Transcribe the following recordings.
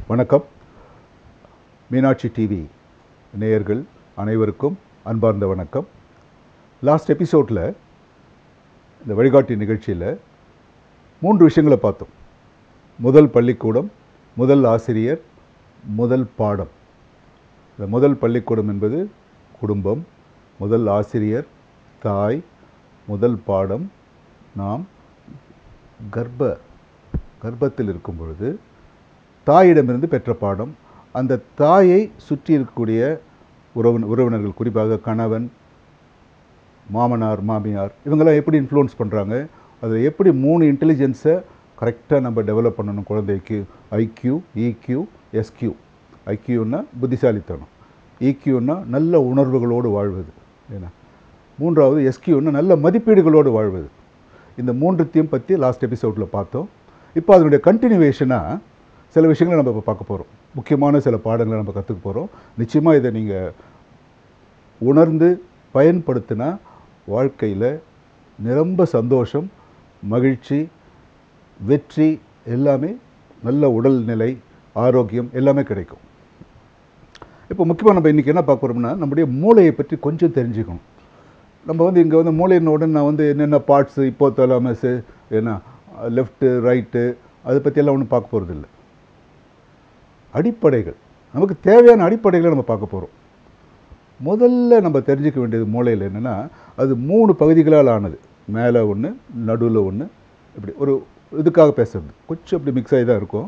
வணக்கம். மீனாட்சி டிவி நேயர்கள் அனைவருக்கும் அன்பார்ந்த வணக்கம். லாஸ்ட் எபிசோடில் இந்த வழிகாட்டி நிகழ்ச்சியில் 3 விஷயங்களை பார்த்தோம். முதல் பள்ளிக்கூடம், முதல் ஆசிரியர், முதல் பாடம். இந்த முதல் பள்ளிக்கூடம் என்பது குடும்பம், முதல் ஆசிரியர் தாய், முதல் பாடம் நாம் கர்ப்பத்தில் இருக்கும் பொழுது தாயிடமிருந்து பெற்ற பாடம். அந்த தாயை சுற்றி இருக்கக்கூடிய உறவினர்கள், குறிப்பாக கணவன், மாமனார், மாமியார், இவங்கெல்லாம் எப்படி இன்ஃப்ளூயன்ஸ் பண்ணுறாங்க, அதை எப்படி 3 இன்டெலிஜென்ஸை கரெக்டாக நம்ம டெவலப் பண்ணணும் குழந்தைக்கு. IQ, EQ, எஸ்கியூ. ஐக்யூன்னா புத்திசாலித்தனம், இக்யூன்னா நல்ல உணர்வுகளோடு வாழ்வது, ஏன்னா 3வது எஸ்கியூன்னா நல்ல மதிப்பீடுகளோடு வாழ்வது. இந்த 3த்தையும் பற்றி லாஸ்ட் எபிசோடில் பார்த்தோம். இப்போ அதனுடைய கண்டினியூவேஷனாக சில விஷயங்களை நம்ம இப்போ பார்க்க போகிறோம். முக்கியமான சில பாடங்களை நம்ம கற்றுக்க போகிறோம். நிச்சயமாக இதை நீங்கள் உணர்ந்து பயன்படுத்தினா வாழ்க்கையில் நிரம்ப சந்தோஷம், மகிழ்ச்சி, வெற்றி, எல்லாமே நல்ல உடல்நிலை, ஆரோக்கியம் எல்லாமே கிடைக்கும். இப்போ முக்கியமாக நம்ம இன்றைக்கி என்ன பார்க்க போகிறோம்னா, நம்முடைய மூளையை பற்றி கொஞ்சம் தெரிஞ்சுக்கணும். நம்ம இங்கே மூளையினோட நான் என்னென்ன பார்ட்ஸு, இப்போ தலாமஸு, ஏன்னா லெஃப்ட்டு, ரைட்டு, அதை பற்றியெல்லாம் ஒன்றும் பார்க்க போகிறதில்ல. அடிப்படைகள், நமக்கு தேவையான அடிப்படைகளை நம்ம பார்க்க போகிறோம். முதல்ல நம்ம தெரிஞ்சிக்க வேண்டியது மூளையில் என்னென்னா, அது 3 பகுதிகளால் ஆனது. மேலே ஒன்று, நடுவில் ஒன்று, இப்படி ஒரு இதுக்காக பேசுறது கொஞ்சம் இப்படி மிக்ஸ் ஆகி தான் இருக்கும்.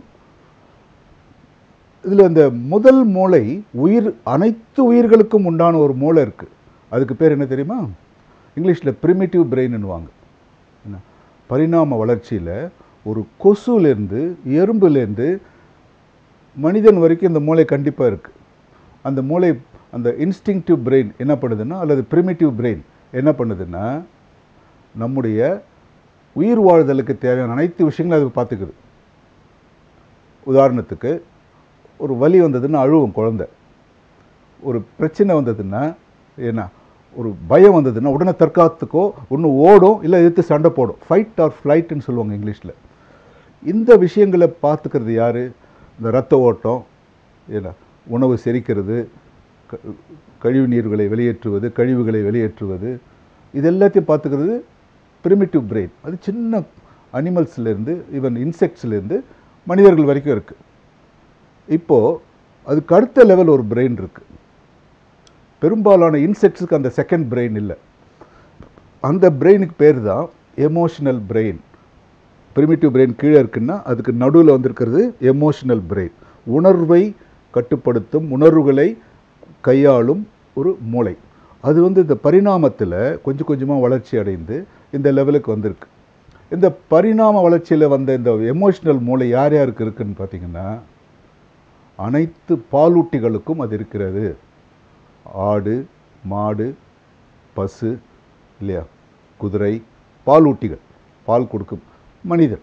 இதில் இந்த முதல் மூளை அனைத்து உயிர்களுக்கும் உண்டான ஒரு மூளை இருக்குது. அதுக்கு பேர் என்ன தெரியுமா? இங்கிலீஷில் ப்ரிமிட்டிவ் பிரெயின்னுவாங்க. என்ன, பரிணாம வளர்ச்சியில் ஒரு கொசுலேருந்து, எறும்புலேருந்து மனிதன் வரைக்கும் இந்த மூளை கண்டிப்பாக இருக்குது. அந்த மூளை, அந்த இன்ஸ்டிங்க்டிவ் பிரெயின் என்ன பண்ணுதுன்னா, அல்லது ப்ரிமிட்டிவ் பிரெயின் என்ன பண்ணுதுன்னா, நம்முடைய உயிர் வாழ்தலுக்கு தேவையான அனைத்து விஷயங்களும் அது பார்த்துக்குது. உதாரணத்துக்கு, ஒரு வலி வந்ததுன்னா அழுவும் குழந்தை. ஒரு பிரச்சனை வந்ததுன்னா, ஏன்னா ஒரு பயம் வந்ததுன்னா உடனே தற்காத்துக்கோ ஒன்று ஓடும், இல்லை எதிர்த்து சண்டை போடும். ஃபைட் ஆர் ஃப்ளைட்டுன்னு சொல்லுவாங்க இங்கிலீஷில். இந்த விஷயங்களை பார்த்துக்கிறது யார்? இந்த இரத்த ஓட்டம், ஏன்னா உணவு செரிக்கிறது, கழிவு நீர்களை வெளியேற்றுவது, கழிவுகளை வெளியேற்றுவது, இது எல்லாத்தையும் பார்த்துக்கிறது ப்ரிமிட்டிவ் பிரெயின். அது சின்ன அனிமல்ஸ்லேருந்து, ஈவன் இன்செக்ட்ஸ்லேருந்து மனிதர்கள் வரைக்கும் இருக்குது. இப்போது அதுக்கு அடுத்த லெவல் ஒரு பிரெயின் இருக்குது. பெரும்பாலான இன்செக்ட்ஸுக்கு அந்த செகண்ட் பிரெயின் இல்லை. அந்த பிரெயினுக்கு பேர் தான் எமோஷனல் பிரெயின். ப்ரிமிட்டிவ் பிரெயின் கீழே இருக்குன்னா அதுக்கு நடுவில் வந்திருக்கிறது எமோஷனல் பிரெயின். உணர்வை கட்டுப்படுத்தும், உணர்வுகளை கையாளும் ஒரு மூளை. அது இந்த பரிணாமத்தில் கொஞ்சம் கொஞ்சமாக வளர்ச்சி அடைந்து இந்த லெவலுக்கு வந்திருக்கு. இந்த பரிணாம வளர்ச்சியில் வந்த இந்த எமோஷனல் மூளை யார் யாருக்கு இருக்குதுன்னு பார்த்தீங்கன்னா, அனைத்து பாலூட்டிகளுக்கும் அது இருக்கிறது. ஆடு, மாடு, பசு, இல்லையா, குதிரை, பாலூட்டிகள், பால் கொடுக்கும் மனிதன்.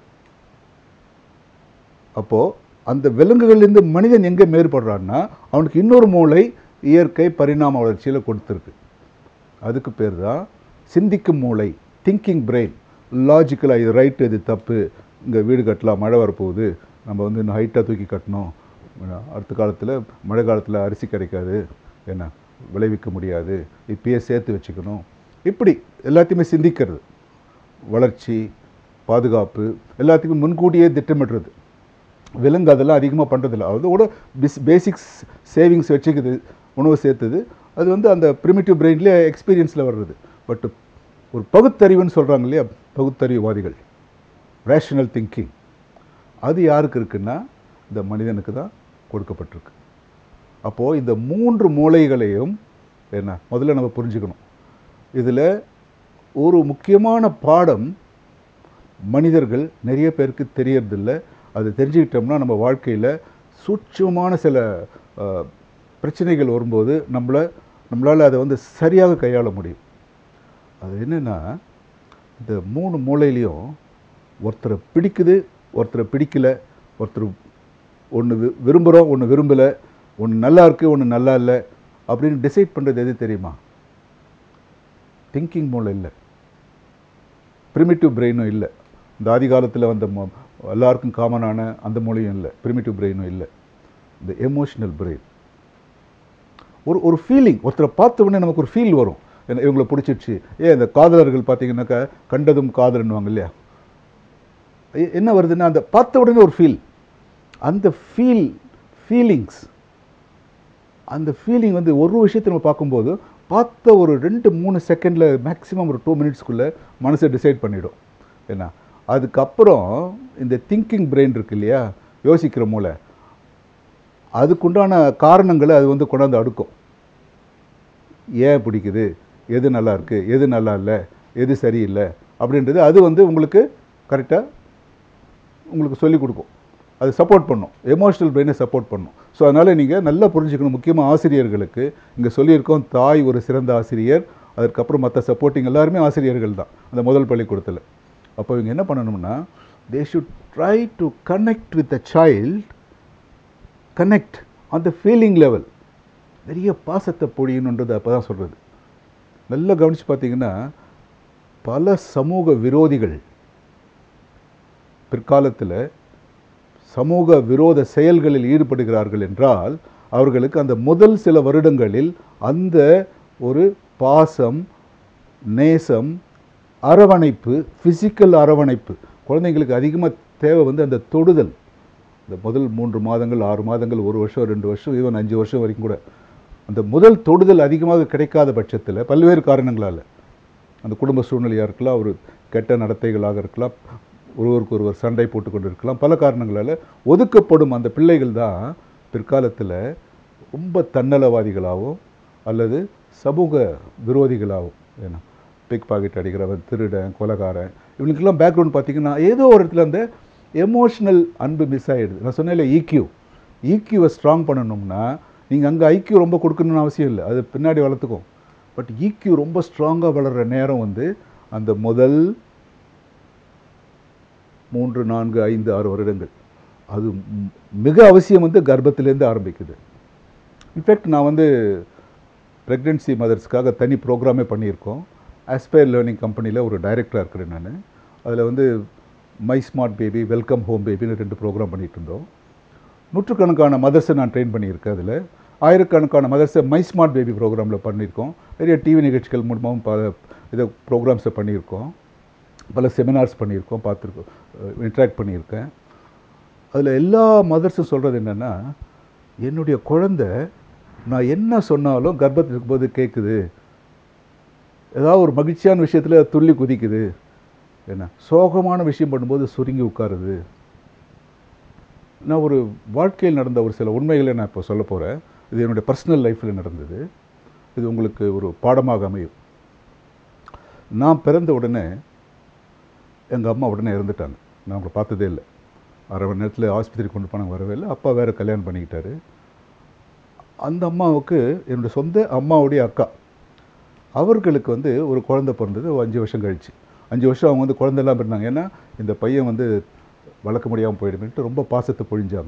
அப்போது அந்த விலங்குகள்லேருந்து மனிதன் எங்கே மேற்படுறான்னா, அவனுக்கு இன்னொரு மூளை இயற்கை பரிணாம வளர்ச்சியில் கொடுத்துருக்கு. அதுக்கு பேர் தான் சிந்திக்கும் மூளை, திங்கிங் பிரெயின். லாஜிக்கலாக இது ரைட்டு, இது தப்பு, இங்கே வீடு கட்டலாம், மழை வரப்போகுது, நம்ம இன்னும் ஹைட்டாக தூக்கி கட்டணும், அடுத்த காலத்தில் மழை காலத்தில் அரிசி கிடைக்காது, என்ன விளைவிக்க முடியாது, இப்பயே சேர்த்து வச்சுக்கணும், இப்படி எல்லாத்தையுமே சிந்திக்கிறது. வளர்ச்சி, பாதுகாப்பு எல்லாத்துக்கும் முன்கூட்டியே திட்டமிடுறது. விலங்கு அதெல்லாம் அதிகமாக பண்ணுறதில்ல. அதோட பேசிக்ஸ் சேவிங்ஸ் வச்சுக்குது, உணவு சேர்த்துது. அது அந்த ப்ரிமிட்டிவ் பிரெயின்லேயே எக்ஸ்பீரியன்ஸில் வர்றது. பட் ஒரு பகுத்தறிவுன்னு சொல்கிறாங்க இல்லையா, பகுத்தறிவுவாதிகள், ரேஷனல் திங்கிங், அது யாருக்கு இருக்குன்னா இந்த மனிதனுக்கு தான் கொடுக்கப்பட்டிருக்கு. அப்போது இந்த 3 மூளைகளையும் என்ன முதல்ல நம்ம புரிஞ்சுக்கணும். இதில் ஒரு முக்கியமான பாடம் மனிதர்கள் நிறைய பேருக்கு தெரியறதில்லை. அது தெரிஞ்சுக்கிட்டோம்னா நம்ம வாழ்க்கையில் சூட்சமான சில பிரச்சனைகள் வரும்போது நம்மளால் அதை சரியாக கையாள முடியும். அது என்னென்னா, இந்த 3 மூளையிலையும் ஒருத்தரை பிடிக்குது, ஒருத்தரை பிடிக்கல, ஒருத்தர் ஒன்று விரும்புகிறோம், ஒன்று விரும்பலை, ஒன்று நல்லா இருக்குது, ஒன்று நல்லா இல்லை அப்படின்னு டிசைட் பண்ணுறது எது தெரியுமா? திங்கிங் மூளை இல்லை, ப்ரிமிட்டிவ் பிரெயினும் இல்லை. இந்த ஆதி காலத்தில் வந்த எல்லாருக்கும் காமனான அந்த மூளையும் இல்லை, ப்ரிமிட்டிவ் பிரெயினும் இல்லை. இந்த எமோஷனல் பிரெயின். ஒரு ஃபீலிங், ஒருத்தரை பார்த்த உடனே நமக்கு ஒரு ஃபீல் வரும், இவங்களை பிடிச்சிடுச்சு. இந்த காதலர்கள் பார்த்தீங்கன்னாக்கா கண்டதும் காதல்னுவாங்க இல்லையா, என்ன வருதுன்னா அந்த பார்த்த உடனே ஒரு ஃபீல், அந்த ஃபீலிங்ஸ், அந்த ஃபீலிங் வந்து ஒரு விஷயத்தை நம்ம பார்க்கும்போது பார்த்த ஒரு 2-3 செகண்டில் மேக்ஸிமம் ஒரு 2 மினிட்ஸ்க்குள்ளே மனசை டிசைட் பண்ணிவிடும். ஏன்னா அதுக்கப்புறம் இந்த திங்கிங் பிரெயின் இருக்கு இல்லையா, யோசிக்கிற மூளை, அதுக்குண்டான காரணங்களை அது வந்து கொண்டாந்து அடுக்கும். ஏன் பிடிக்குது, எது நல்லா இருக்குது, எது நல்லா இல்லை, எது சரியில்லை அப்படின்றது அது வந்து உங்களுக்கு கரெக்டாக உங்களுக்கு சொல்லிக் கொடுக்கும். அது சப்போர்ட் பண்ணும், எமோஷனல் பிரெயினை சப்போர்ட் பண்ணும். ஸோ அதனால் நீங்கள் நல்லா புரிஞ்சுக்கணும். முக்கியமாக ஆசிரியர்களுக்கு இங்கே சொல்லியிருக்கோம், தாய் ஒரு சிறந்த ஆசிரியர், அதுக்கப்புறம் மற்ற சப்போர்ட்டிங் எல்லாருமே ஆசிரியர்கள் தான் அந்த முதல் பள்ளிக்கூடத்தில். அப்போ இவங்க என்ன பண்ணணும்னா, they should try to connect with the child, connect on the feeling level. நிறைய பாசத்தை பொழியணுன்றது அப்போ தான் சொல்கிறது. நல்லா கவனித்து பார்த்தீங்கன்னா, பல சமூக விரோதிகள் பிற்காலத்தில் சமூக விரோத செயல்களில் ஈடுபடுகிறார்கள் என்றால் அவர்களுக்கு அந்த முதல் சில வருடங்களில் அந்த ஒரு பாசம், நேசம், அரவணைப்பு, ஃபிசிக்கல் அரவணைப்பு, குழந்தைங்களுக்கு அதிகமாக தேவை வந்து அந்த தொடுதல். இந்த முதல் 3 மாதங்கள், 6 மாதங்கள், 1 வருஷம், 2 வருஷம், ஈவன் 5 வருஷம் வரைக்கும் கூட அந்த முதல் தொடுதல் அதிகமாக கிடைக்காத பட்சத்தில் பல்வேறு காரணங்களால், அந்த குடும்ப சூழ்நிலையாக இருக்கலாம், ஒரு கெட்ட நடத்தைகளாக இருக்கலாம், ஒருவருக்கு ஒருவர் சண்டை போட்டுக்கொண்டு இருக்கலாம், பல காரணங்களால் ஒதுக்கப்படும் அந்த பிள்ளைகள் தான் பிற்காலத்தில் ரொம்ப தன்னலவாதிகளாகவும் அல்லது சமூக விரோதிகளாகவும், ஏன்னா பிக் பாக்கெட் அடிக்கிறவன், திருடன், கொலைகாரன், இவங்களுக்கெல்லாம் பேக்ரவுண்ட் பார்த்திங்கன்னா ஏதோ ஒரு இடத்துல அந்த எமோஷ்னல் அன்பு மிஸ் ஆகிடுது. நான் சொன்னேன்ல ஈக்யூவை ஸ்ட்ராங் பண்ணணும்னா நீங்கள் அங்கே ஐக்யூ ரொம்ப கொடுக்கணும்னு அவசியம் இல்லை, அது பின்னாடி வளர்த்துக்கும். பட் ஈக்யூ ரொம்ப ஸ்ட்ராங்காக வளர்கிற நேரம் வந்து அந்த முதல் 3, 4, 5, 6 வருடங்கள். அது மிக அவசியம் வந்து கர்ப்பத்திலேருந்து ஆரம்பிக்குது. இன்ஃபேக்ட் நான் வந்து ப்ரெக்னென்சி மதர்ஸ்க்காக தனி ப்ரோக்ராமே பண்ணியிருக்கோம். ஆஸ்பயர் லேர்னிங் கம்பெனியில் ஒரு டைரக்டராக இருக்கிறேன் நான். அதில் வந்து my smart baby, welcome home பேபின்னு 2 ப்ரோக்ராம் பண்ணிகிட்டு இருந்தோம். நூற்றுக்கணக்கான மதர்ஸை நான் ட்ரெயின் பண்ணியிருக்கேன். அதில் ஆயிரக்கணக்கான மதர்ஸை மை ஸ்மார்ட் பேபி ப்ரோக்ராமில் பண்ணியிருக்கோம். நிறைய டிவி நிகழ்ச்சிகள் மூலமாகவும் பல இதை ப்ரோக்ராம்ஸை பண்ணியிருக்கோம், பல செமினார்ஸ் பண்ணியிருக்கோம், பார்த்துருக்கோம், இன்ட்ராக்ட் பண்ணியிருக்கேன். அதில் எல்லா மதர்ஸும் சொல்கிறது என்னென்னா, என்னுடைய குழந்தை நான் என்ன சொன்னாலும் கர்ப்பத்தில் இருக்கும்போது கேட்குது, ஏதாவது ஒரு மகிழ்ச்சியான விஷயத்தில் துள்ளி குதிக்குது, என்ன சோகமான விஷயம் பண்ணும்போது சுருங்கி உட்காருது. நான் ஒரு வாழ்க்கையில் நடந்த ஒரு சில உண்மைகளை நான் இப்போ சொல்ல போகிறேன். இது என்னுடைய பர்சனல் லைஃப்பில் நடந்தது. இது உங்களுக்கு ஒரு பாடமாக அமையும். நான் பிறந்த உடனே எங்கள் அம்மா உடனே இறந்துட்டாங்க. நான் அவங்களை பார்த்ததே இல்லை. 1/2 மணி நேரத்தில் ஆஸ்பத்திரி கொண்டு போனாங்க, வரவே இல்லை. அப்பா வேறு கல்யாணம் பண்ணிக்கிட்டாரு. அந்த அம்மாவுக்கு என்னுடைய சொந்த அம்மாவுடைய அக்கா, அவர்களுக்கு வந்து ஒரு குழந்தை பிறந்தது 5 வருஷம் கழிச்சு. 5 வருஷம் அவங்க வந்து குழந்தைலாம் இருந்தாங்க. ஏன்னா இந்த பையன் வந்து வளர்க்க முடியாமல் போயிடுமேன்ட்டு ரொம்ப பாசத்தை பொழிஞ்சாங்க.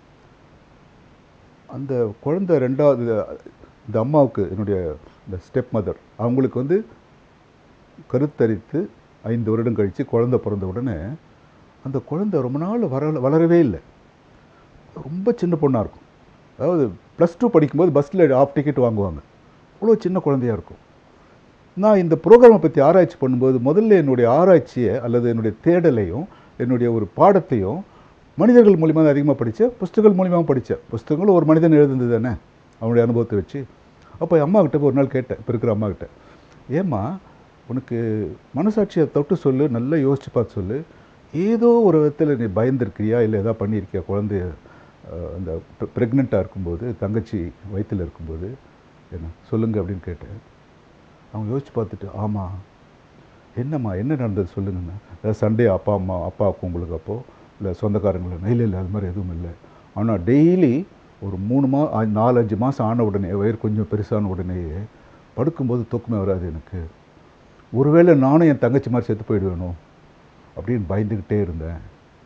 அந்த குழந்தை 2வது இந்த அம்மாவுக்கு, என்னுடைய இந்த ஸ்டெப் மதர், அவங்களுக்கு வந்து கருத்தரித்து 5 வருடம் கழித்து குழந்தை பிறந்த உடனே அந்த குழந்தை ரொம்ப நாள் வளரவே இல்லை. ரொம்ப சின்ன பொண்ணாக இருக்கும். அதாவது +2 படிக்கும்போது பஸ்ஸில் ½ டிக்கெட் வாங்குவாங்க. அவ்வளோ சின்ன குழந்தையாக இருக்கும். நான் இந்த ப்ரோக்ராமை பற்றி ஆராய்ச்சி பண்ணும்போது முதல்ல என்னுடைய ஆராய்ச்சியை அல்லது என்னுடைய தேடலையும் என்னுடைய ஒரு பாடத்தையும் மனிதர்கள் மூலிமா தான் அதிகமாக படித்தேன், புஸ்தகங்கள் மூலியமாக படித்தேன். புஸ்தகங்களும் ஒரு மனிதன் எழுதுனது தானே, அவனுடைய அனுபவத்தை வச்சு. அப்போ அம்மாக்கிட்ட ஒரு நாள் கேட்டேன், இப்போ இருக்கிற அம்மாக்கிட்ட, ஏம்மா உனக்கு மனசாட்சியை தொட்டு சொல்லு, நல்லா யோசித்து பார்த்து சொல்லு, ஏதோ ஒரு விதத்தில் நீ பயந்துருக்கிறியா, இல்லை எதாவது பண்ணியிருக்கியா குழந்தைய அந்த ப்ரெக்னெண்ட்டாக இருக்கும்போது, தங்கச்சி வயிற்றில் இருக்கும்போது, என்ன சொல்லுங்கள் அப்படின்னு கேட்டேன். அவங்க யோசித்து பார்த்துட்டு, ஆமாம் என்னம்மா என்ன நடந்தது சொல்லுங்கண்ணா, ஏதாவது சண்டே அப்பாவுக்கும் உங்களுக்கு அப்போது, இல்லை சொந்தக்காரங்கள, இல்லை அது மாதிரி எதுவும் இல்லை. ஆனால் டெய்லி ஒரு 4-5 மாதம் ஆன உடனே, வயிறு கொஞ்சம் பெருசான உடனேயே படுக்கும்போது தூக்கமே வராது எனக்கு. ஒருவேளை நானும் என் தங்கச்சி மாதிரி செத்து போயிடுவேணும் அப்படின்னு பயந்துக்கிட்டே இருந்தேன்.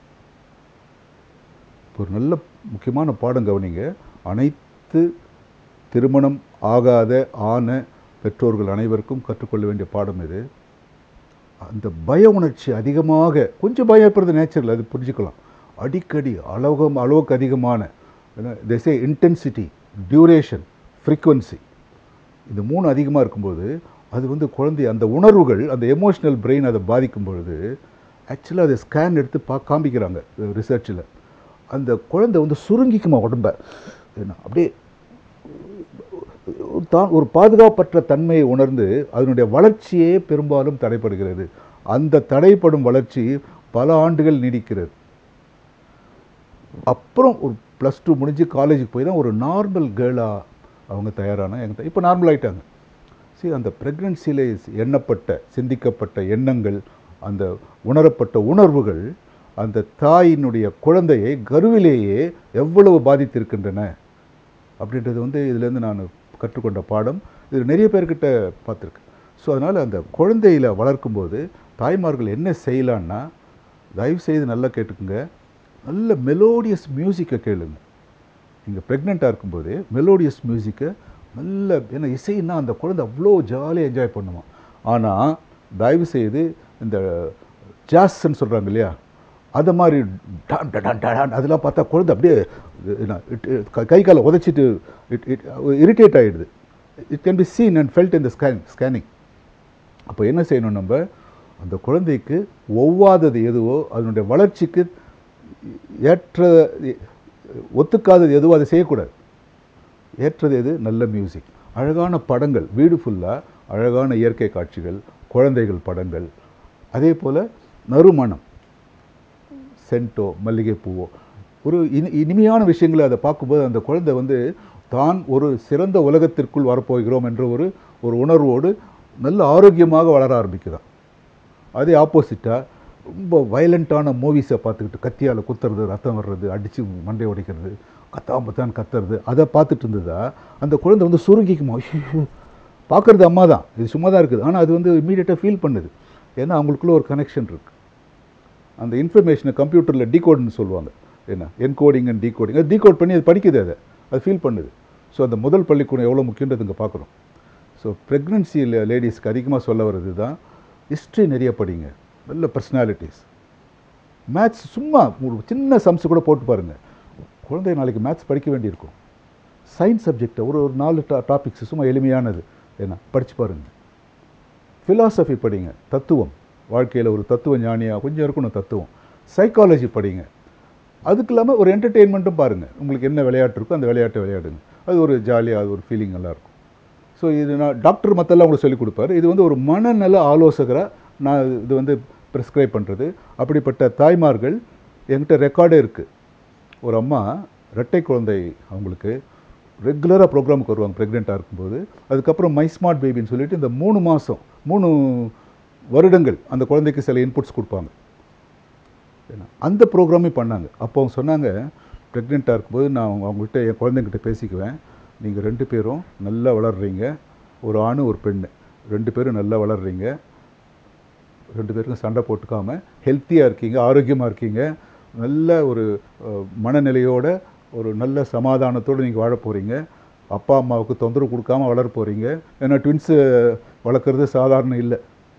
ஒரு நல்ல முக்கியமான பாடம் கவனிங்க. அனைத்து திருமணம் ஆகாத ஆன பெற்றோர்கள் அனைவருக்கும் கற்றுக்கொள்ள வேண்டிய பாடம் இது. அந்த பய உணர்ச்சி அதிகமாக, கொஞ்சம் பயம் ஏற்படுறது நேச்சுரல், அது புரிஞ்சுக்கலாம். அடிக்கடி அளவுக்கு அதிகமான they say intensity, duration, frequency. இந்த 3 அதிகமாக இருக்கும்போது அது வந்து குழந்தை அந்த உணர்வுகள், அந்த எமோஷனல் பிரெயின் அதை பாதிக்கும் பொழுது ஆக்சுவலாக அதை ஸ்கேன் எடுத்து காமிக்கிறாங்க ரிசர்ச்சில். அந்த குழந்தை வந்து சுருங்கிக்குமா உடம்ப, அப்படியே தான் ஒரு பாதுகாப்பற்ற தன்மையை உணர்ந்து அதனுடைய வளர்ச்சியே பெரும்பாலும் தடைப்படுகிறது. அந்த தடைப்படும் வளர்ச்சி பல ஆண்டுகள் நீடிக்கிறது. அப்புறம் ஒரு +2 முடிஞ்சு காலேஜுக்கு போய் தான் ஒரு நார்மல் கேர்ளாக அவங்க தயாரான இப்போ நார்மல் ஆகிட்டாங்க. சரி, அந்த ப்ரெக்னன்சியில் எண்ணப்பட்ட சிந்திக்கப்பட்ட எண்ணங்கள், அந்த உணரப்பட்ட உணர்வுகள் அந்த தாயினுடைய குழந்தையை கருவிலேயே எவ்வளவு பாதித்திருக்கின்றன அப்படின்றது வந்து இதுலேருந்து நான் கற்றுக்கொண்ட பாடம். இது நிறைய பேர்கிட்ட பார்த்துருக்கேன். ஸோ அதனால் அந்த குழந்தையில் வளர்க்கும்போது தாய்மார்கள் என்ன செய்யலான்னா, தயவுசெய்து நல்லா கேட்டுக்குங்க, நல்ல மெலோடியஸ் மியூசிக்கை கேளுங்க. நீங்கள் ப்ரெக்னெண்ட்டாக இருக்கும்போது மெலோடியஸ் மியூசிக்கை நல்ல, ஏன்னா இசைன்னா அந்த குழந்தை அவ்வளோ ஜாலியாக என்ஜாய் பண்ணுமா. ஆனால் தயவுசெய்து இந்த ஜாஸ்ன்னு சொல்கிறாங்க இல்லையா, அதை மாதிரி டான் டான் டான் அதெல்லாம் பார்த்தா குழந்தை அப்படியே கை காலை உதச்சிட்டு இரிட்டேட் ஆகிடுது. It can be seen and felt in the scanning. அப்போ என்ன செய்யணும், நம்ம அந்த குழந்தைக்கு ஒவ்வாதது எதுவோ, அதனுடைய வளர்ச்சிக்கு ஏற்ற ஒத்துக்காதது எதுவோ அதை செய்யக்கூடாது. ஏற்றது எது, நல்ல மியூசிக், அழகான படங்கள், வீடு ஃபுல்லாக அழகான இயற்கை காட்சிகள், குழந்தைகள் படங்கள், அதே போல் நறுமணம், சென்ட்டோ மல்லிகைப்பூவோ, ஒரு இனிமையான விஷயங்களை அதை பார்க்கும்போது அந்த குழந்தை வந்து தான் ஒரு சிறந்த உலகத்திற்குள் வரப்போகிறோம் என்ற ஒரு உணர்வோடு நல்ல ஆரோக்கியமாக வளர ஆரம்பிக்கிறான். அதே ஆப்போசிட்டாக ரொம்ப வயலண்ட்டான மூவிஸை பார்த்துக்கிட்டு கத்தியால் குத்துறது, ரத்தம் வர்றது, அடித்து மண்டை உடைக்கிறது, கத்தாம்பத்தான் கத்துறது, அதை பார்த்துட்டு இருந்ததா அந்த குழந்தை வந்து சுருங்கிக்குமா. பார்க்குறது அம்மா தான், இது சும்மா தான் இருக்குது, ஆனால் அது வந்து இமீடியட்டாக ஃபீல் பண்ணுது. ஏன்னா அவங்களுக்குள்ள ஒரு கனெக்ஷன் இருக்குது. அந்த இன்ஃபர்மேஷனை கம்ப்யூட்டரில் டீகோடுன்னு சொல்லுவாங்க, என்ன என்கோடிங் அண்ட் டீகோடிங், அது டீகோட் பண்ணி அது படிக்குது, அது ஃபீல் பண்ணுது. ஸோ அந்த முதல் பள்ளிக்கூடம் எவ்வளோ முக்கியன்றது இங்கே பார்க்குறோம். ஸோ ப்ரெக்னன்சியில் லேடிஸ்க்கு அதிகமாக சொல்ல வர்றது தான், ஹிஸ்ட்ரி நிறைய படிங்க, நல்ல பர்சனாலிட்டிஸ். மேத்ஸ் சும்மா ஒரு சின்ன சம்ஸ் கூட போட்டு பாருங்கள், குழந்தை நாளைக்கு மேத்ஸ் படிக்க வேண்டியிருக்கும். சயின்ஸ் சப்ஜெக்டை ஒரு 4 டாபிக்ஸ் சும்மா எளிமையானது என்ன படித்து பாருங்கள். ஃபிலாசபி படிங்க, தத்துவம், வாழ்க்கையில் ஒரு தத்துவ ஞானியாக கொஞ்சம் இருக்கணும் தத்துவம். சைக்காலஜி படிங்க. அதுக்கு இல்லாமல் ஒரு என்டர்டெயின்மெண்ட்டும் பாருங்கள், உங்களுக்கு என்ன விளையாட்டு இருக்கோ அந்த விளையாட்டை விளையாடுங்க, அது ஒரு ஜாலியாக, அது ஒரு ஃபீலிங் நல்லாயிருக்கும். ஸோ இது நான் டாக்டர் மற்றெல்லாம் உங்களுக்கு சொல்லிக் கொடுப்பாரு. இது வந்து ஒரு மனநல ஆலோசகராக நான் இது வந்து ப்ரிஸ்கிரைப் பண்ணுறது. அப்படிப்பட்ட தாய்மார்கள் என்கிட்ட ரெக்கார்டே இருக்குது. ஒரு அம்மா இரட்டை குழந்தை, அவங்களுக்கு ரெகுலராக ப்ரோக்ராமுக்கு வருவாங்க ப்ரெக்னெண்ட்டாக இருக்கும்போது. அதுக்கப்புறம் மை ஸ்மார்ட் பேபின்னு சொல்லிட்டு இந்த 3 மாதம் 3 வருடங்கள் அந்த குழந்தைக்கு சில இன்புட்ஸ் கொடுப்பாங்க. அந்த ப்ரோக்ராமே பண்ணாங்க. அப்போ அவங்க சொன்னாங்க, ப்ரெக்னெண்ட்டாக இருக்கும்போது நான் அவங்ககிட்ட என் குழந்தைங்கிட்ட பேசிக்குவேன், நீங்கள் 2 பேரும் நல்லா வளர்றீங்க, ஒரு ஆண் ஒரு பெண்ணு, 2 பேரும் நல்லா வளர்றீங்க, 2 பேருக்கும் சண்டை போட்டுக்காமல் ஹெல்த்தியாக இருக்கீங்க, ஆரோக்கியமாக இருக்கீங்க, நல்ல ஒரு மனநிலையோட ஒரு நல்ல சமாதானத்தோடு நீங்கள் வாழ போகிறீங்க, அப்பா அம்மாவுக்கு தொந்தரவு கொடுக்காமல் வளர போகிறீங்க. ஏன்னா ட்வின்ஸு வளர்க்குறது சாதாரண இல்லை.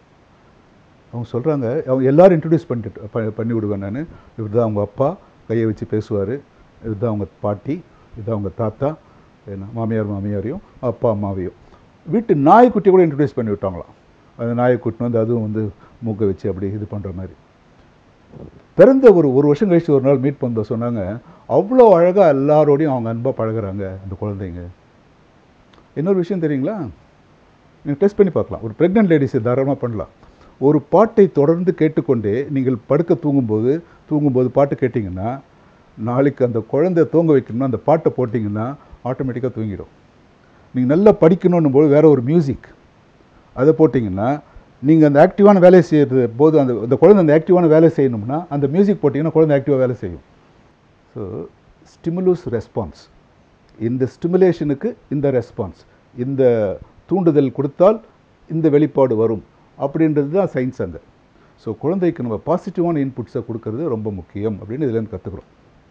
அவங்க சொல்கிறாங்க, அவங்க எல்லோரும் இன்ட்ரடியூஸ் பண்ணி விடுவேன் நான். இவர் தான் அவங்க அப்பா, கையை வச்சு பேசுவார், இதுதான் அவங்க பாட்டி, இதுதான் அவங்க தாத்தா, என்ன மாமியாரையும் அப்பா அம்மாவையும். வீட்டு நாய்க்குட்டி கூட இன்ட்ரடியூஸ் பண்ணி விட்டாங்களாம். அந்த நாய்க்குட்டின்னு வந்து அதுவும் வந்து மூக்கை வச்சு அப்படி இது பண்ணுற மாதிரி. பிறந்த ஒரு வருஷம் கழிச்சு ஒரு நாள் மீட் பண்ண சொன்னாங்க, அவ்வளோ அழகாக எல்லாரோடையும் அவங்க அன்பாக பழகுறாங்க அந்த குழந்தைங்க. இன்னொரு விஷயம் தெரியுங்களா, நீங்கள் டெஸ்ட் பண்ணி பார்க்கலாம், ஒரு ப்ரெக்னென்ட் லேடிஸை தாராளமாக பண்ணலாம். ஒரு பாட்டை தொடர்ந்து கேட்டுக்கொண்டே நீங்கள் படுக்க தூங்கும்போது பாட்டு கேட்டிங்கன்னா, நாளைக்கு அந்த குழந்தை தூங்க வைக்கணும்னா அந்த பாட்டை போட்டிங்கன்னா ஆட்டோமேட்டிக்காக தூங்கிடும். நீங்கள் நல்லா படிக்கணும் போது வேறு ஒரு மியூசிக் அதை போட்டிங்கன்னா, நீங்கள் அந்த ஆக்டிவான வேலையை செய்கிறது போது அந்த குழந்தை அந்த ஆக்டிவான வேலை செய்யணும்னா அந்த மியூசிக் போட்டிங்கன்னா குழந்தை ஆக்டிவாக வேலை செய்யும். ஸோ ஸ்டிமுலஸ் ரெஸ்பான்ஸ், இந்த ஸ்டிமுலேஷனுக்கு இந்த ரெஸ்பான்ஸ், இந்த தூண்டுதல் கொடுத்தால் இந்த வெளிப்பாடு வரும் அப்படின்றது தான் சயின்ஸ் அங்கே. ஸோ குழந்தைக்கு நம்ம பாசிட்டிவான இன்புட்ஸை கொடுக்கறது ரொம்ப முக்கியம் அப்படின்னு இதுலேருந்து கற்றுக்குறோம்.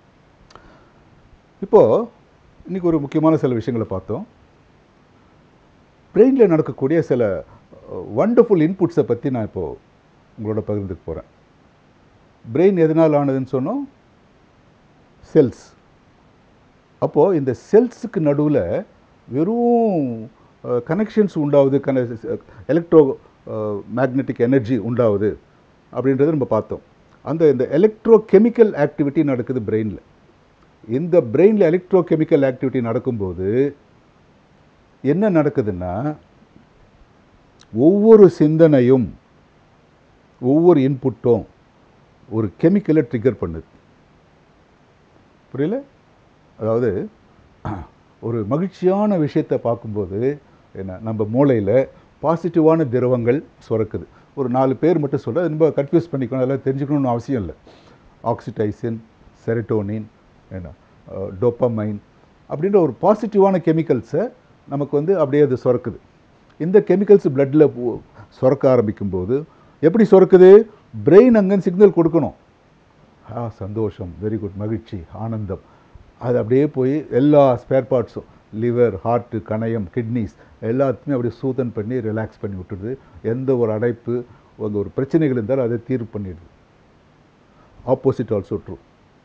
இப்போது இன்றைக்கி ஒரு முக்கியமான சில விஷயங்களை பார்த்தோம். பிரெயினில் நடக்கக்கூடிய சில வண்டர்ஃபுல் இன்புட்ஸை பற்றி நான் இப்போது உங்களோட பகிர்ந்துக்க போகிறேன். பிரெயின் எதனால் ஆனதுன்னு சொன்னோம், செல்ஸ். அப்போது இந்த செல்ஸுக்கு நடுவில் வெறும் கனெக்ஷன்ஸ் உண்டாகுது, எலக்ட்ரோ மேக்னெட்டிக் எனர்ஜி உண்டாகுது அப்படின்றத நம்ம பார்த்தோம். இந்த எலக்ட்ரோ கெமிக்கல் ஆக்டிவிட்டி நடக்குது பிரெயினில். இந்த பிரெயினில் எலக்ட்ரோ கெமிக்கல் ஆக்டிவிட்டி நடக்கும்போது என்ன நடக்குதுன்னா, ஒவ்வொரு சிந்தனையும் ஒவ்வொரு இன்புட்டும் ஒரு கெமிக்கலை ட்ரிகர் பண்ணுது. புரியல? அதாவது ஒரு மகிழ்ச்சியான விஷயத்தை பார்க்கும்போது என்ன, நம்ம மூளையில் பாசிட்டிவான திரவங்கள் சுரக்குது. ஒரு 4 பேர் மட்டும் சொல்ல, ரொம்ப கன்ஃபியூஸ் பண்ணிக்கணும், அதெல்லாம் தெரிஞ்சுக்கணும்னு அவசியம் இல்லை. ஆக்சிடைசின், செரட்டோனின், என்ன டோப்பமைன் அப்படின்ற ஒரு பாசிட்டிவான கெமிக்கல்ஸை நமக்கு அப்படியே அது சுரக்குது. இந்த கெமிக்கல்ஸ் பிளட்டில் சுரக்க ஆரம்பிக்கும்போது எப்படி சுரக்குது? பிரெயின் அங்கேன்னு சிக்னல் கொடுக்கணும். சந்தோஷம், வெரி குட், மகிழ்ச்சி, ஆனந்தம். அது அப்படியே போய் எல்லா ஸ்பேர் பார்ட்ஸும், லிவர், ஹார்ட்டு, கணையம், கிட்னிஸ் எல்லாத்தையுமே அப்படியே சூதன் பண்ணி ரிலாக்ஸ் பண்ணி விட்டுடுது. எந்த ஒரு அடைப்பு, ஒரு பிரச்சனைகள் இருந்தாலும் அதை தீர்வு பண்ணிடுது. Opposite also true.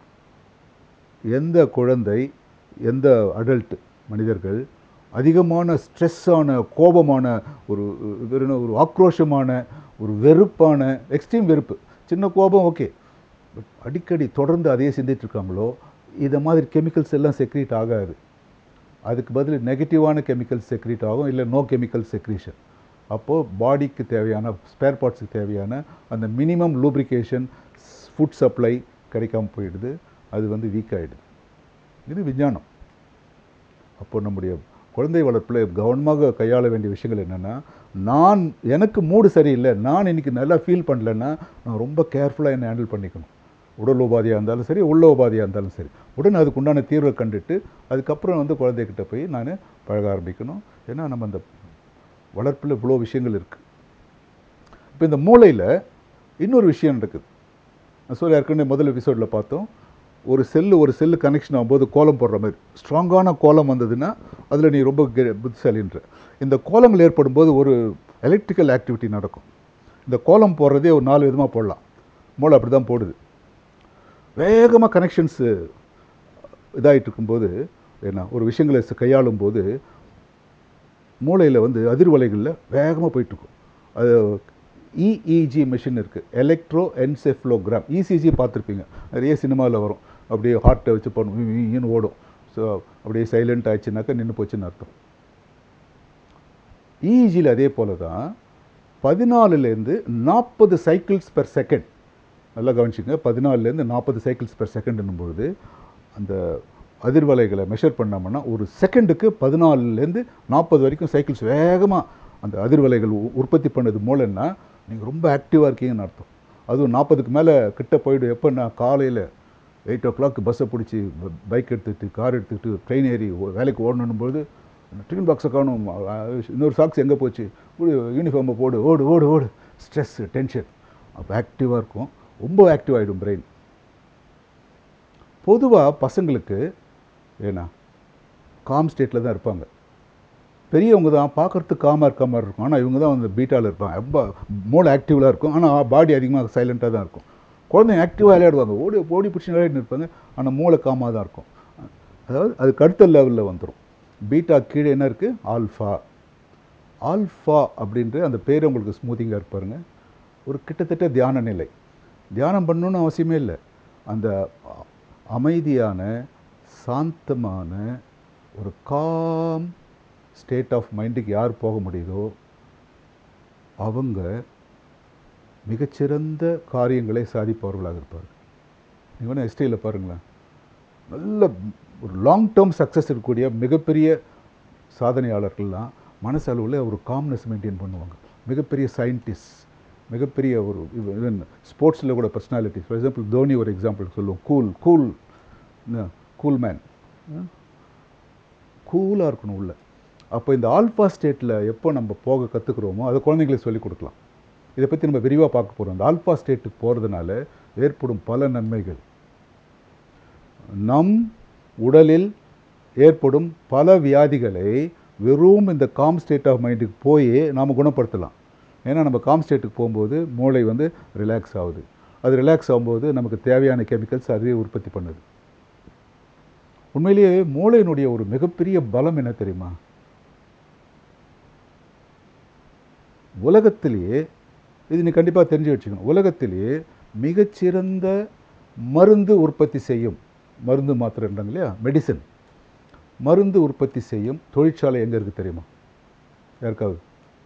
எந்த குழந்தை, எந்த அடல்ட் மனிதர்கள் அதிகமான ஸ்ட்ரெஸ்ஸான, கோபமான, ஒரு ஆக்ரோஷமான, ஒரு வெறுப்பான, எக்ஸ்ட்ரீம் வெறுப்பு, சின்ன கோபம் ஓகே, பட் அடிக்கடி தொடர்ந்து அதையே சிந்திட்டுருக்காங்களோ, இதை மாதிரி கெமிக்கல்ஸ் எல்லாம் செக்ரீட் ஆகாது. அதுக்கு பதில் நெகட்டிவான கெமிக்கல்ஸ் செக்ரீட் ஆகும், இல்லை நோ கெமிக்கல் செக்ரீஷன். அப்போது பாடிக்கு தேவையான, ஸ்பேர் பார்ட்ஸுக்கு தேவையான அந்த மினிமம் லூப்ரிகேஷன், ஃபுட் சப்ளை கிடைக்காமல் போயிடுது. அது வீக் ஆகிடுது. இது விஞ்ஞானம். அப்போது நம்முடைய குழந்தை வளர்ப்பில் கவனமாக கையாள வேண்டிய விஷயங்கள் என்னென்னா, எனக்கு மூடு சரியில்லை, நான் இன்றைக்கி நல்லா ஃபீல் பண்ணலன்னா நான் ரொம்ப கேர்ஃபுல்லாக என்னை ஹேண்டில் பண்ணிக்கணும். உடல் உபாதியாக இருந்தாலும் சரி, உள்ள உபாதியாக இருந்தாலும் சரி, உடனே அதுக்கு உண்டான தீர்வை கண்டுட்டு அதுக்கப்புறம் குழந்தைகிட்ட போய் நான் பழக ஆரம்பிக்கணும். ஏன்னா நம்ம அந்த வளர்ப்பில் இவ்வளோ விஷயங்கள் இருக்குது. இப்போ இந்த மூளையில் இன்னொரு விஷயம் நடக்குது. நான் ஏற்கனவே முதல் எபிசோடில் பார்த்தோம், ஒரு செல்லு கனெக்ஷன் ஆகும்போது கோலம் போடுற மாதிரி ஸ்ட்ராங்கான கோலம் வந்ததுன்னா அதில் நீ ரொம்ப புத்திசாலின்ற. இந்த கோலங்கள் ஏற்படும் போது ஒரு எலக்ட்ரிக்கல் ஆக்டிவிட்டி நடக்கும். இந்த கோலம் போடுறதே ஒரு 4 விதமாக போடலாம். மூளை அப்படி தான் போடுது. வேகமாக கனெக்ஷன்ஸு இதாகிட்டு இருக்கும்போது என்ன, ஒரு விஷயங்களை கையாளும் போது மூளையில் அதிர்வலைகளில் வேகமாக போயிட்டுருக்கும். அது இஇஜி மிஷின் இருக்குது, எலக்ட்ரோ என்செஃப்லோகிராம். இசிஜி பார்த்துருப்பீங்க, நிறைய சினிமாவில் வரும். அப்படியே ஹார்ட்டை வச்சு பண்ணும், ஓடும். ஸோ அப்படியே சைலண்ட் ஆயிடுச்சுனாக்கா நின்று போச்சுன்னு அர்த்தம். இஇஜியில் அதே போல் தான் 14லேருந்து 40 சைக்கிள்ஸ் பெர் செகண்ட். நல்லா கவனிச்சிங்க, 14லேருந்து 40 சைக்கிள்ஸ் பெர் செகண்ட்னும் பொழுது அந்த அதிர்வலைகளை மெஷர் பண்ணோம்னா ஒரு செகண்டுக்கு 14லேருந்து 40 வரைக்கும் சைக்கிள்ஸ் வேகமாக அந்த அதிர்வலைகள் உற்பத்தி பண்ணது மூலன்னா நீங்கள் ரொம்ப ஆக்டிவாக இருக்கீங்கன்னு அர்த்தம். அதுவும் 40க்கு மேலே கிட்ட போய்டும். எப்போன்னா காலையில் 8 o'clock பஸ்ஸை பிடிச்சி, பைக் எடுத்துக்கிட்டு, கார் எடுத்துக்கிட்டு, ட்ரெயின் ஏறி வேலைக்கு ஓடணும்போது டிஃபன் பாக்ஸை காணும், இன்னொரு சாக்ஸ் எங்கே போச்சு, யூனிஃபார்மை போடு, ஓடு ஓடு ஓடு, ஸ்ட்ரெஸ்ஸு, டென்ஷன். அப்போ ஆக்டிவாக இருக்கும், ரொம்ப ஆக்டிவ் ஆகிடும் பிரெயின். பொதுவாக பசங்களுக்கு ஏன்னா காம் ஸ்டேட்டில் தான் இருப்பாங்க. பெரியவங்க தான் பார்க்குறதுக்கு காமாக இருக்க மாதிரி இருக்கும், ஆனால் இவங்க தான் பீட்டாவில் இருப்பாங்க. ரொம்ப மூளை ஆக்டிவாக இருக்கும், ஆனால் பாடி அதிகமாக சைலண்ட்டாக தான் இருக்கும். குழந்தைங்க ஆக்டிவாக விளையாடுவாங்க, ஓடி பிடிச்சி விளையாடின்னு இருப்பாங்க, ஆனால் மூளை காமாக தான் இருக்கும். அதாவது அதுக்கு அடுத்த லெவலில் வந்துடும். பீட்டா கீழே என்ன இருக்குது, ஆல்ஃபா. ஆல்ஃபா அப்படின்ற அந்த பேர் உங்களுக்கு ஸ்மூத்திங்காக இருப்பாருங்க. ஒரு கிட்டத்தட்ட தியான நிலை. தியானம் பண்ணணுன்னு அவசியமே இல்லை. அந்த அமைதியான, சாந்தமான ஒரு காம் ஸ்டேட் ஆஃப் மைண்டுக்கு யார் போக முடியுதோ அவங்க மிகச்சிறந்த காரியங்களை சாதிப்பவர்களாக இருப்பார். நீங்கள் வேணால் ஹிஸ்ட்ரியில் பாருங்களேன், நல்ல ஒரு லாங் டேர்ம் சக்ஸஸ் இருக்கக்கூடிய மிகப்பெரிய சாதனையாளர்கள்லாம் மனசளவில் ஒரு காம்னஸ் மெயின்டைன் பண்ணுவாங்க. மிகப்பெரிய சயின்டிஸ்ட், மிகப்பெரிய ஒரு ஈவன் ஸ்போர்ட்ஸில் கூட பர்சனாலிட்டிஸ். ஃபார் எக்ஸாம்பிள் தோனி ஒரு எக்ஸாம்பிள் சொல்லுவோம். கூல் மேன், கூலாக இருக்கணும் உள்ள. அப்போ இந்த ஆல்ஃபா ஸ்டேட்டில் எப்போ நம்ம போக கற்றுக்குறோமோ அதை குழந்தைங்களுக்கு சொல்லிக் கொடுக்கலாம். இதை பற்றி நம்ம விரிவாக பார்க்க போகிறோம். அந்த ஆல்ஃபா ஸ்டேட்டுக்கு போகிறதுனால ஏற்படும் பல நன்மைகள், நம் உடலில் ஏற்படும் பல வியாதிகளை வெறும் இந்த காம் ஸ்டேட் ஆஃப் மைண்டுக்கு போய் நாம் குணப்படுத்தலாம். ஏன்னா நம்ம காம் ஸ்டேட்டுக்கு போகும்போது மூளை ரிலாக்ஸ் ஆகுது. அது ரிலாக்ஸ் ஆகும்போது நமக்கு தேவையான கெமிக்கல்ஸ் அதுவே உற்பத்தி பண்ணுது. உண்மையிலேயே மூளையினுடைய ஒரு மிகப்பெரிய பலம் என்ன தெரியுமா? உலகத்திலேயே, இது நீ கண்டிப்பாக தெரிஞ்சு வச்சுக்கணும், உலகத்திலேயே மிகச்சிறந்த மருந்து உற்பத்தி செய்யும், மருந்து மாத்திரைன்றாங்க இல்லையா, மெடிசன், மருந்து உற்பத்தி செய்யும் தொழிற்சாலை எங்கே இருக்குது தெரியுமா? யாருக்காவது?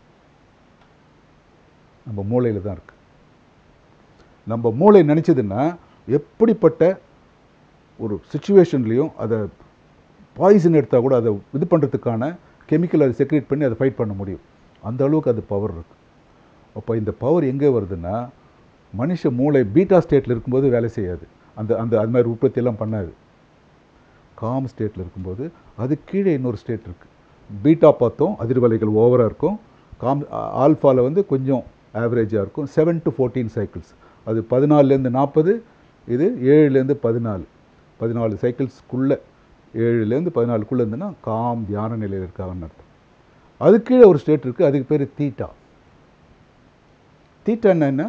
நம்ம மூளையில் தான் இருக்குது. நம்ம மூளை நினச்சதுன்னா எப்படிப்பட்ட ஒரு சுச்சுவேஷன்லேயும் அதை பாய்சன் எடுத்தால் கூட அதை இது பண்ணுறதுக்கான கெமிக்கல் அதை செக்ரேட் பண்ணி அதை ஃபைட் பண்ண முடியும். அந்த அளவுக்கு அது பவர் இருக்குது. அப்போ இந்த பவர் எங்கே வருதுன்னா, மனுஷ மூளை பீட்டா ஸ்டேட்டில் இருக்கும்போது வேலை செய்யாது, அந்த அந்த அது மாதிரி உற்பத்தியெல்லாம் பண்ணாது. காம் ஸ்டேட்டில் இருக்கும்போது அது கீழே இன்னொரு ஸ்டேட் இருக்குது. பீட்டா பார்த்தோம், அதிர்வலைகள் ஓவராக இருக்கும். ஆல்ஃபாவில் வந்து கொஞ்சம் ஆவரேஜாக இருக்கும். 7 to 14 சைக்கிள்ஸ், அது 14லேருந்து 40, இது 7லேருந்து 14 சைக்கிள்ஸ்க்குள்ளே, 7லேருந்து 14க்குள்ளே இருந்துன்னா காம் தியான நிலையில் இருக்காங்கன்னு அர்த்தம். அது கீழே ஒரு ஸ்டேட் இருக்குது, அதுக்கு பேர் தீட்டா. தீட்டான்னா என்ன?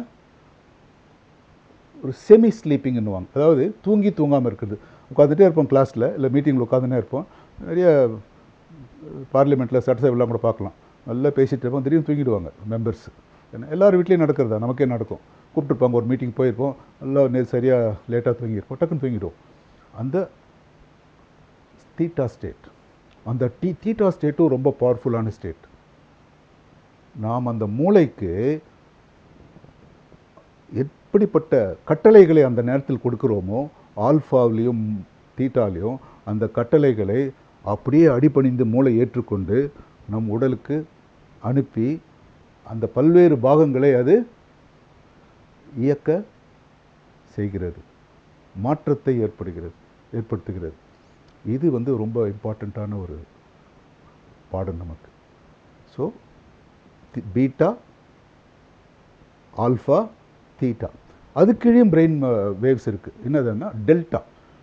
ஒரு செமி ஸ்லீப்பிங்னுவாங்க, அதாவது தூங்கி தூங்காமல் இருக்குது. உட்காந்துட்டே இருப்போம் கிளாஸில், இல்லை மீட்டிங்கில் உட்காந்துனே இருப்போம். நிறைய பார்லிமெண்ட்டில் சட்டசபைலாம் கூட பார்க்கலாம், நல்லா பேசிகிட்டு இருப்போம், திடீர்னு தூங்கிடுவாங்க மெம்பர்ஸ். ஏன்னா எல்லோரும் வீட்லேயும் நடக்கிறதா, நமக்கே நடக்கும். கூப்பிட்டுருப்பாங்க, ஒரு மீட்டிங் போயிருப்போம், நல்லா சரியாக லேட்டாக தூங்கியிருப்போம், டக்குன்னு தூங்கிடுவோம். அந்த தீட்டா ஸ்டேட், அந்த தீட்டா ஸ்டேட்டும் ரொம்ப பவர்ஃபுல்லான ஸ்டேட். நாம் அந்த மூளைக்கு எப்படிப்பட்ட கட்டளைகளை அந்த நேரத்தில் கொடுக்குறோமோ, ஆல்ஃபாவிலையும் தீட்டாலையும் அந்த கட்டளைகளை அப்படியே அடிபணிந்து மூளை ஏற்றுக்கொண்டு நம் உடலுக்கு அனுப்பி அந்த பல்வேறு பாகங்களை அது இயக்க செய்கிறது, மாற்றத்தை ஏற்படுத்துகிறது. இது வந்து ரொம்ப இம்பார்ட்டண்ட்டான ஒரு பாடம் நமக்கு. ஸோ பீட்டா, ஆல்ஃபா, தீட்டா, அது கீழே பிரெயின் வேவ்ஸ் இருக்குது. என்னதுன்னா delta,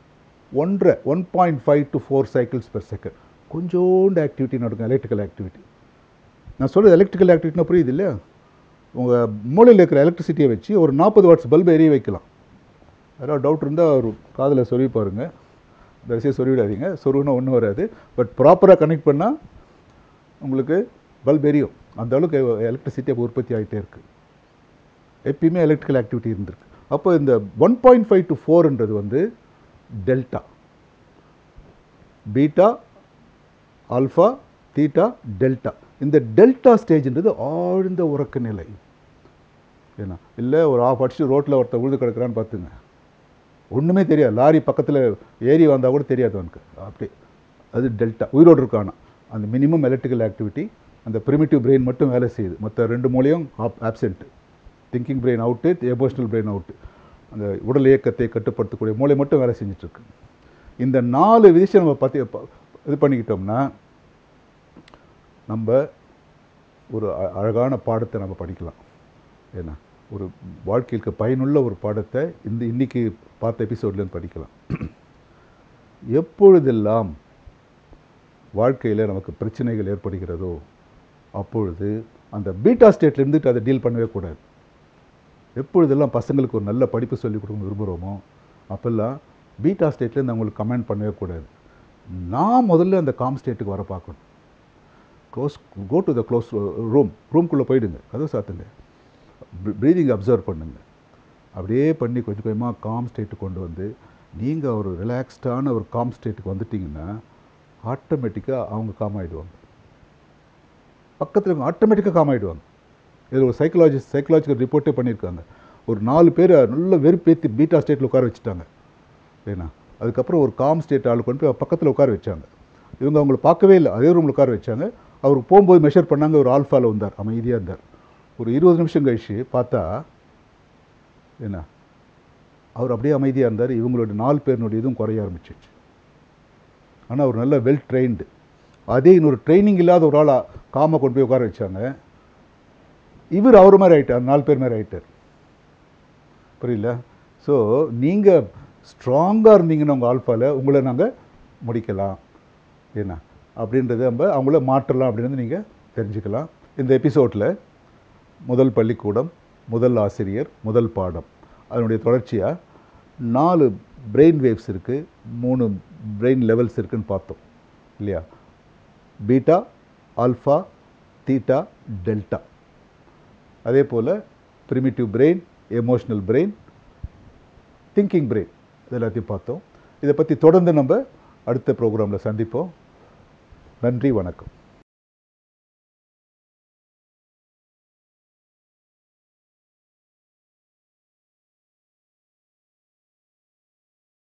1.5 to 4 cycles per second. கொஞ்சோண்டு ஆக்டிவிட்டி நடக்கும், எலக்ட்ரிக்கல் ஆக்டிவிட்டி. நான் சொல்கிறது எலக்ட்ரிக்கல் ஆக்டிவிட்டினா புரியுது இல்லையா? உங்கள் மூளையில் இருக்கிற எலக்ட்ரிசிட்டியை வச்சு ஒரு 40 வாட்ஸ் பல்பு எரிய வைக்கலாம். யாராவது டவுட் இருந்தால் ஒரு காதில் சொருவி பாருங்கள், தயவுசெய்து சொருவிடாதீங்க, சொருவினா ஒன்றும் வராது. பட் ப்ராப்பராக கனெக்ட் பண்ணால் உங்களுக்கு பல்ப் எரியும். அந்த அளவுக்கு எலக்ட்ரிசிட்டி அப்போ உற்பத்தி ஆகிட்டே இருக்குது. எப்பயுமே எலக்ட்ரிக்கல் ஆக்டிவிட்டி இருந்திருக்கு. அப்போ இந்த 1.5 to 4ன்றது வந்து delta. Beta, alpha, theta, delta. இந்த டெல்டா ஸ்டேஜ்ன்றது ஆழ்ந்த உறக்க நிலை. ஏன்னா இல்லை ஒரு ஆஃப் அடிச்சு ரோட்டில் ஒருத்தர் உழுது கிடக்கிறான்னு பார்த்துங்க, ஒன்றுமே தெரியாது, லாரி பக்கத்தில் ஏறி வந்தால் கூட தெரியாது அவனுக்கு. அப்படி அது டெல்டா, உயிரோடு இருக்கானா. அந்த மினிமம் எலக்ட்ரிக்கல் ஆக்டிவிட்டி, அந்த ப்ரிமிட்டிவ் பிரெயின் மட்டும் வேலை செய்யுது, மற்ற 2 மூலையும் absent. Thinking brain out, emotional brain out. அந்த உடல் இயக்கத்தை கட்டுப்படுத்தக்கூடிய மூளை மட்டும் வேலை செஞ்சிட்ருக்கு. இந்த 4 விஷயம் நம்ம பற்றி இது பண்ணிக்கிட்டோம்னா நம்ம ஒரு அழகான பாடத்தை நம்ம படிக்கலாம். ஏன்னா ஒரு வாழ்க்கைக்கு பயனுள்ள ஒரு பாடத்தை இன்னைக்கு பார்த்த எபிசோட்லேருந்து படிக்கலாம். எப்பொழுதெல்லாம் வாழ்க்கையில் நமக்கு பிரச்சனைகள் ஏற்படுகிறதோ அப்பொழுது அந்த பீட்டா ஸ்டேட்டில் இருந்துட்டு அதை டீல் பண்ணவே கூடாது. எப்பொழுதெல்லாம் பசங்களுக்கு ஒரு நல்ல படிப்பு சொல்லிக் கொடுக்கணும் விரும்புகிறோமோ அப்போல்லாம் பீட்டா ஸ்டேட்லேருந்து அவங்களுக்கு கமெண்ட் பண்ணவே கூடாது. நான் முதல்ல அந்த காம் ஸ்டேட்டுக்கு வர பார்க்கணும். கோ டு த க்ளோஸ் ரூம்குள்ளே போயிடுங்க, கதவை சாத்துங்க, ப்ரீதிங் அப்சர்வ் பண்ணுங்க. அப்படியே பண்ணி கொஞ்சம் கொஞ்சமாக காம் ஸ்டேட்டுக்கு கொண்டு வந்து நீங்கள் ஒரு ரிலாக்ஸ்டான ஒரு காம் ஸ்டேட்டுக்கு வந்துட்டிங்கன்னா ஆட்டோமேட்டிக்காக அவங்க காம் ஆகிடுவாங்க. பக்கத்தில் ஆட்டோமேட்டிக்காக காம் ஆகிடுவாங்க. இதில் ஒரு சைக்கலாஜிக்கல் ரிப்போர்ட்டே பண்ணியிருக்காங்க. ஒரு 4 பேர் நல்ல வெறுப்பேற்றி பீட்டா ஸ்டேட்டில் உட்கார வச்சுட்டாங்க. ஏன்னா அதுக்கப்புறம் ஒரு காம் ஸ்டேட் ஆள் கொண்டு போய் பக்கத்தில் உட்கார வச்சாங்க. இவங்க அவங்கள பார்க்கவே இல்லை, அதே ரூமில் உட்கார வச்சாங்க. அவருக்கு போகும்போது மெஷர் பண்ணாங்க, ஒரு ஆல்ஃபாவில் வந்தார், அமைதியாக இருந்தார். ஒரு 20 நிமிஷம் கழிச்சு பார்த்தா என்ன, அவர் அப்படியே அமைதியாக இருந்தார். இவங்களோட 4 பேருனுடைய இதுவும் குறைய ஆரம்பிச்சிச்சு. ஆனால் அவர் நல்ல வெல் ட்ரெயின்டு. அதே இன்னொரு ட்ரைனிங் இல்லாத ஒரு ஆளாக காமை கொண்டு போய் உட்கார வச்சாங்க. இவர் அவர் மாதிரி ஆகிட்டார், 4 பேர் மாதிரி ஆகிட்டார். புரியல? ஸோ நீங்கள் ஸ்ட்ராங்காக இருந்தீங்கன்னா உங்கள் ஆல்ஃபாவில் உங்களை நாங்கள் முடிக்கலாம் என்ன அப்படின்றத நம்ம அவங்கள மாற்றலாம் அப்படின்றது நீங்கள் தெரிஞ்சுக்கலாம். இந்த எபிசோடில் முதல் பள்ளிக்கூடம், முதல் ஆசிரியர், முதல் பாடம், அதனுடைய தொடர்ச்சியாக 4 பிரெயின் வேவ்ஸ் இருக்குது, 3 பிரெயின் லெவல்ஸ் இருக்குன்னு பார்த்தோம் இல்லையா? Beta, alpha, theta, delta. அதே போல் primitive brain, emotional brain, thinking brain, இது எல்லாத்தையும் பார்த்தோம். இதை பற்றி தொடர்ந்து நம்ம அடுத்த ப்ரோக்ராமில் சந்திப்போம். நன்றி, வணக்கம்.